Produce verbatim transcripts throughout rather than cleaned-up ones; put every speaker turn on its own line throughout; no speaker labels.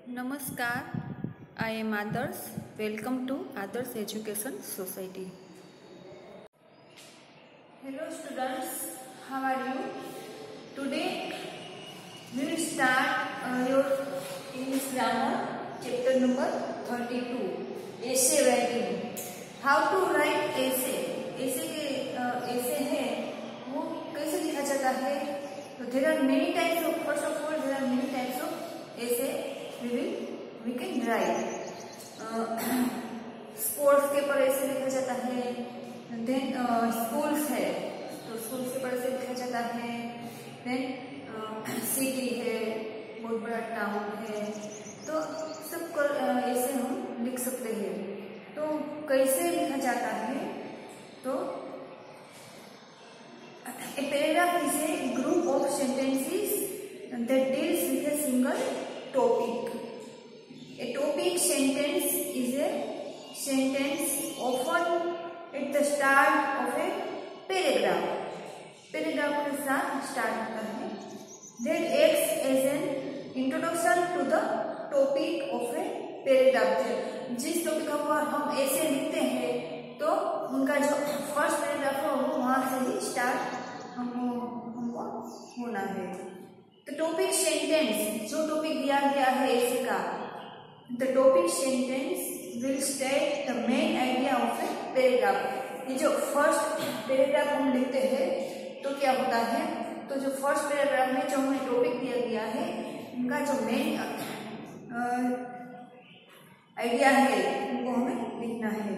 Namaskar, I am Adarsh. Welcome to Adarsh Education Society. Hello students, how are you? Today we will start uh, your English grammar chapter number thirty-two, essay writing. How to write essay? essay के essay है वो कैसे लिखा जाता है? तो there are many types of first of all there are many types of essay we will we can write. Sports के पर ऐसे लिखा जाता है. देन स्कूल्स है तो स्कूल्स के पर ऐसे लिखा जाता है. देन सिटी है, बहुत बड़ा टाउन है, तो सब कर ऐसे हम लिख सकते हैं. तो कैसे लिखा जाता है? तो a paragraph is a group of sentences that deals with a single topic. A topic sentence is a sentence often at the start of a paragraph. Paragraph के साथ start होता है. That acts as an introduction to the topic of a paragraph. जिस topic को हम ऐसे लिखते हैं तो उनका जो फर्स्ट पैराग्राफ है वो वहाँ से ही स्टार्ट हमको हमको होना है. तो टॉपिक सेंटेंस, जो टॉपिक दिया गया है ऐसे का, the topic sentence will state the main idea of a paragraph. ये जो फर्स्ट पैराग्राफ हम लिखते हैं तो क्या होता है, तो जो फर्स्ट पैराग्राफ में जो हमें टॉपिक दिया गया है उनका जो मेन आइडिया है उनको हमें लिखना है.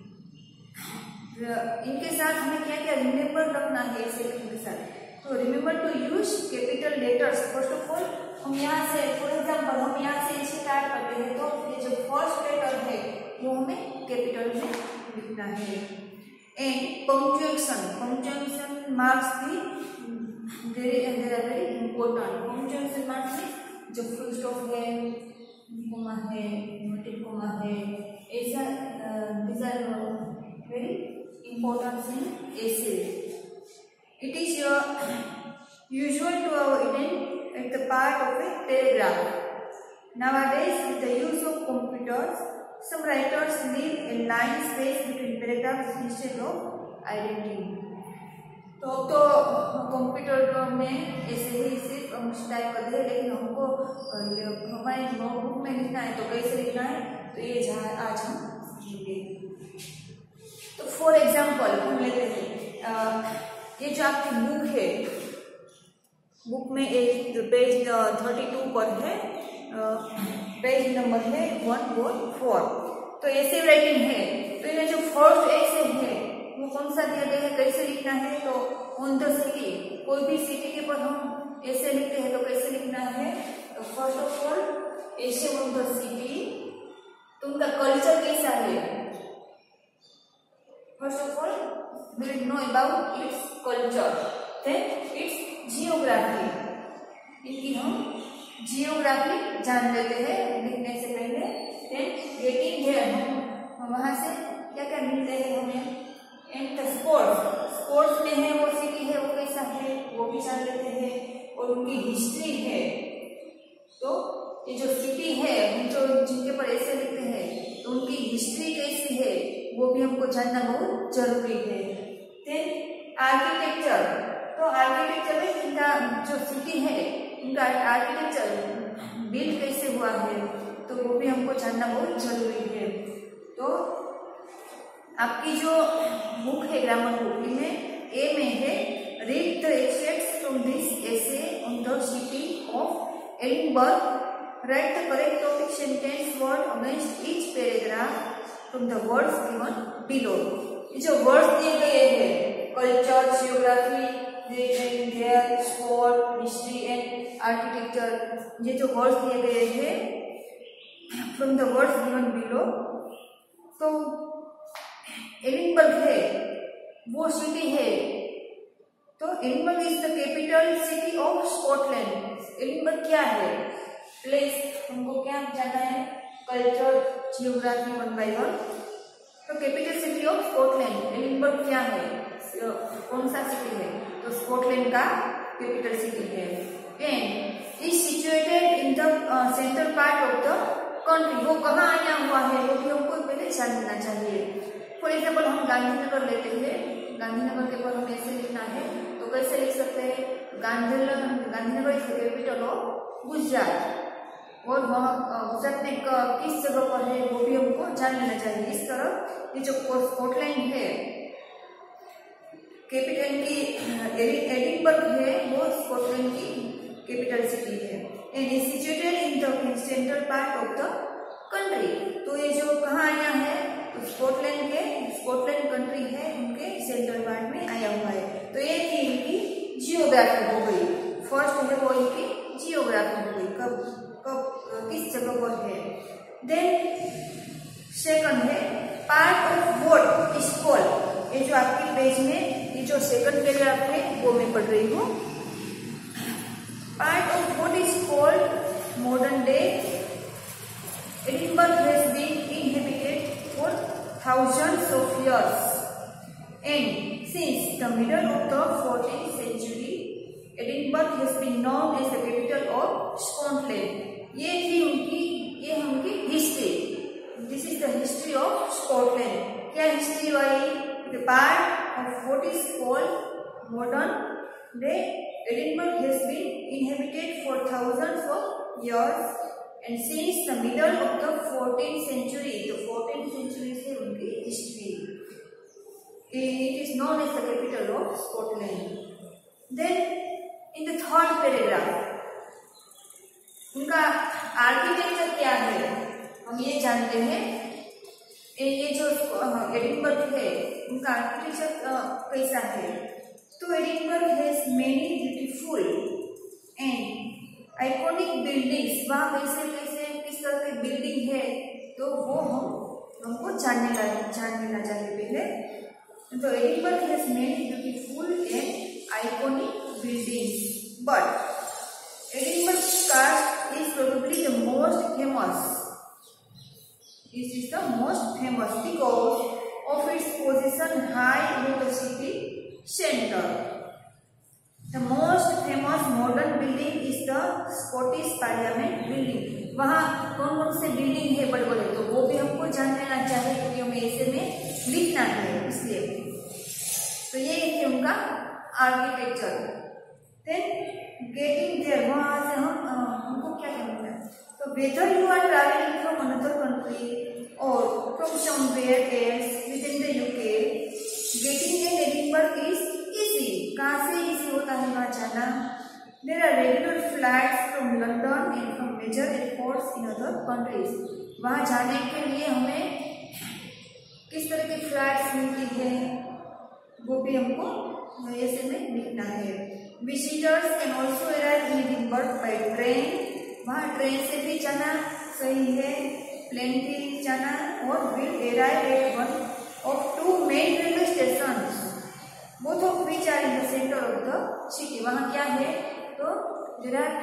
इनके साथ हमें क्या क्या रिमेम्बर रखना है ऐसे के साथ. तो remember to use capital letters. First of all हम यहाँ से फॉर एग्जाम्पल हम यहाँ से स्टार्ट करते हैं तो ये जो फर्स्ट लेटर है वो हमें कैपिटल में लिखना है. एंड पंक्चुएशन, पंक्चुएशन मार्क्स भी very there are very important. Punctuation marks में जो फुल स्टॉप है, कोमा है, इन्वर्टेड कोमा है, ऐसा these are very important in essay. It is your usual to our intent at the part of a paragraph. Nowadays, with the use of computers, some writers leave a line space between paragraphs instead of identity. तो अब तो computer में ऐसे ही सिर्फ हम type करते हैं, लेकिन हमको हमारे नोटबुक में लिखना है तो कैसे लिखना है तो ये जहाँ आज हम सीखेंगे. तो फॉर एग्जाम्पल हम लेते हैं ये जो आपकी बुक है, बुक में एक पेज थर्टी टू पर है, पेज नंबर है वन वन फोर. तो ऐसे राइटिंग है तो ये जो फर्स्ट ऐसे है वो कौन सा दिया गया है, कैसे लिखना है. तो ऑन द सिटी, कोई भी सिटी के पर हम ऐसे लिखते हैं तो कैसे लिखना है. तो first of all essay on the city, तो उनका कल्चर कैसा है. First of all, we will know about its culture. Then its geography. इनकी हम जियोग्राफी जान लेते हैं लिखने से पहले. Then getting there, हम वहाँ से क्या क्या मिलते हैं हमें. And the sports, sports में है वो सिटी है वो कैसा है वो भी जान लेते हैं. और उनकी हिस्ट्री है, तो ये जो सिटी है हम जो जिनके पर ऐसे लिखते हैं तो उनकी हिस्ट्री कैसी है वो भी हमको जानना बहुत जरूरी है. देन आर्किटेक्चर, तो आर्किटेक्चर में इनका जो सिटी है इनका आर्किटेक्चर बिल्ड कैसे हुआ है तो वो भी हमको जानना बहुत जरूरी है. तो आपकी जो बुक है ग्रामर बुक, इनमें ए में है read the extracts from this essay on the city of Edinburgh. Write the correct topic sentence word against each paragraph from the words given below. ये जो words दिए गए हैं culture, geography, their sport, history and architecture, ये जो words दिए गए हैं from the words given below. तो एडिनबर्ग है वो सिटी है, तो Edinburgh is the capital city of Scotland. Edinburgh क्या है, प्लेस. हमको क्या जानना है, culture, geography one by one. तो capital city of Scotland Edinburgh क्या है, कौन सा सिटी है, तो स्कॉटलैंड का कैपिटल सिटी है. And is situated in the central part of the country, वो कहाँ आया हुआ है वो भी हमको पहले जान लेना चाहिए। फॉर एग्जाम्पल हम गांधीनगर लेते हैं, गांधीनगर के ऊपर हमें ऐसे लिखना है तो कैसे लिख सकते हैं, Gandhinagar Gandhinagar is the capital of Gujarat, और वहाँ गुजरात में किस जगह पर है वो भी हमको जान लेना चाहिए। इस तरह ये जो स्कॉटलैंड है, कैपिटल की एडिनबर्ग है, वो स्कॉटलैंड की कैपिटल सिटी है, and is situated in the central part of the country. तो ये जो कहाँ आया है, तो स्कॉटलैंड के स्कॉटलैंड कंट्री है, उनके सेंट्रल पार्ट में आया हुआ है। तो ये थी इनकी जियोग्राफी हो गई। फर्स्ट है वो इनकी जियोग्राफी हो गई, कब कब किस जगह पर है। देन सेकंड है part of what is called, ये जो आपके पेज में ये जो सेकंड पैराग्राफ है वो मैं पढ़ रही हूँ। Part of what is called modern day Edinburgh has been inhabited for thousands of years, and since the middle of the fourteenth century, Edinburgh has been known as the capital of Scotland. ये थी उनकी ये उनकी history. This is the history of Scotland. क्या history वाली, the part of what is called modern day Edinburgh has been inhabited for thousands of years. And since the middle of the fourteenth century, the fourteenth century से उनकी history, it is known as the capital of Scotland. Then in the third paragraph, उनका architecture क्या है हम ये जानते हैं। ये जो एडिनबर्ग है उनका आर्किटेक्चर कैसा है, तो Edinburgh has many beautiful and iconic buildings, वहाँ कैसे कैसे किस तरह की बिल्डिंग है तो वो हम हमको जानने ला जान लेना चाहिए पहले। तो Edinburgh has many beautiful and iconic buildings, but Edinburgh castle is probably the most famous, this is the most famous because of its position high in the city centre. The most famous modern building is the Scottish Parliament building. वहाँ कौन कौन से building है बड़े बड़े, तो वो भी हमको जान लेना चाहिए क्योंकि हमें ऐसे में लिखना है इसलिए। तो ये है उनका आर्किटेक्चर। देन गेटिंग देयर, वहाँ से हम हमको क्या करना है, तो whether you are travelling from another country और from somewhere else within the UK, getting an Edinburgh is easy. कहाँ से इजी होता है वहाँ जाना। There are regular flights from London and from major airports in other countries. वहाँ जाने के लिए हमें किस तरह की फ्लाइट्स मिलती है वो भी हमको ऐसे में लिखना है। Visitors can also arrive in Edinburgh by train, वहाँ ट्रेन से भी जाना सही है, प्लेन से भी जाना, और will arrive at one of two main railway station both of which are in the center of the city. वहाँ क्या है, तो there are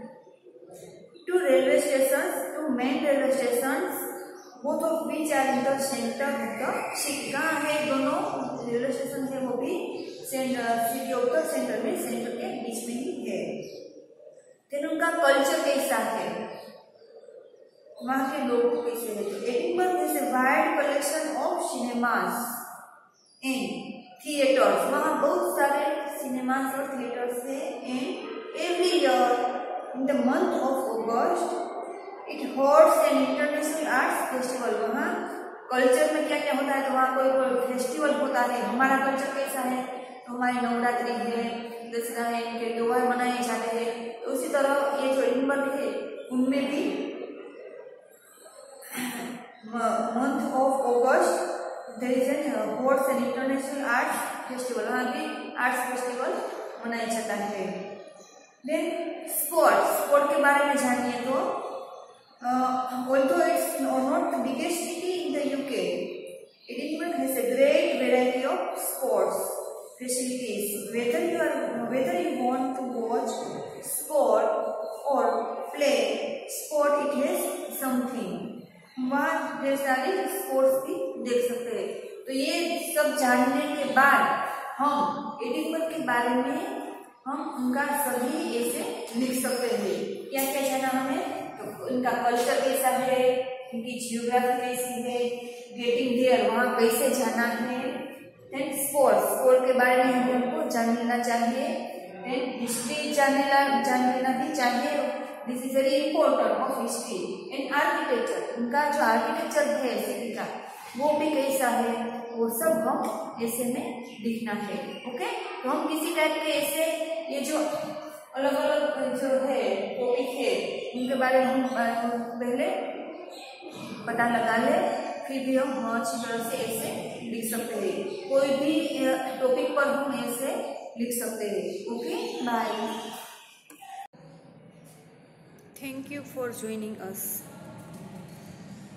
two railway stations, two main railway stations, both of which are in the center of the city. कहाँ है दोनों railway station है वो भी centre city of the centre में, सेंटर के बीच में ही है। फिर उनका कल्चर कैसा है, वहाँ के लोग कैसे है, तो Edinburgh is a wide collection of cinemas and theatres, वहाँ बहुत सारे सिनेमास और थिएटर्स है। And every year in the month of August it holds an international arts festival. वहाँ कल्चर में क्या क्या होता है, तो वहाँ कोई कोई फेस्टिवल होता है। हमारा कल्चर कैसा है, तो हमारी नवरात्रि है, दशहरा है, इनके त्योहार मनाए जाते हैं। तो उसी तरह ये जो एडिनबर्ग है उनमें भी month of August there is an holds an international arts festival, वहाँ भी आर्ट्स फेस्टिवल मनाया जाता है। देन स्पोर्ट, स्पोर्ट के बारे में जानिए तो although it's not the biggest city in the U K, Edinburgh has a great variety of sports facilities. Whether you are whether you want to watch sport or play sport, it has something. वहाँ ढेर सारी sports भी देख सकते हैं। तो ये सब जानने के बाद हम एडिनबर्ग के बारे में हम उनका सभी ऐसे लिख सकते हैं। क्या क्या जाना हमें, तो उनका कल्चर कैसा है, इनकी जियोग्राफी कैसी है, गेटिंग देयर वहाँ कैसे जाना है, देन स्पोर्ट स्पोर्ट के बारे में हमको जान लेना चाहिए, देन हिस्ट्री जान लेना जान लेना भी चाहिए, this is very important of history, and architecture उनका जो आर्किटेक्चर है सिटी का वो भी कैसा है, वो सब हम ऐसे में लिखना है। ओके, तो हम किसी टाइप के ऐसे ये जो अलग अलग जो है टॉपिक है उनके बारे में हम पहले पता लगा ले, फिर भी हम अच्छी तरह से ऐसे लिख सकते हैं, कोई भी टॉपिक पर हम ऐसे लिख सकते हैं। Okay, bye, thank you for joining us.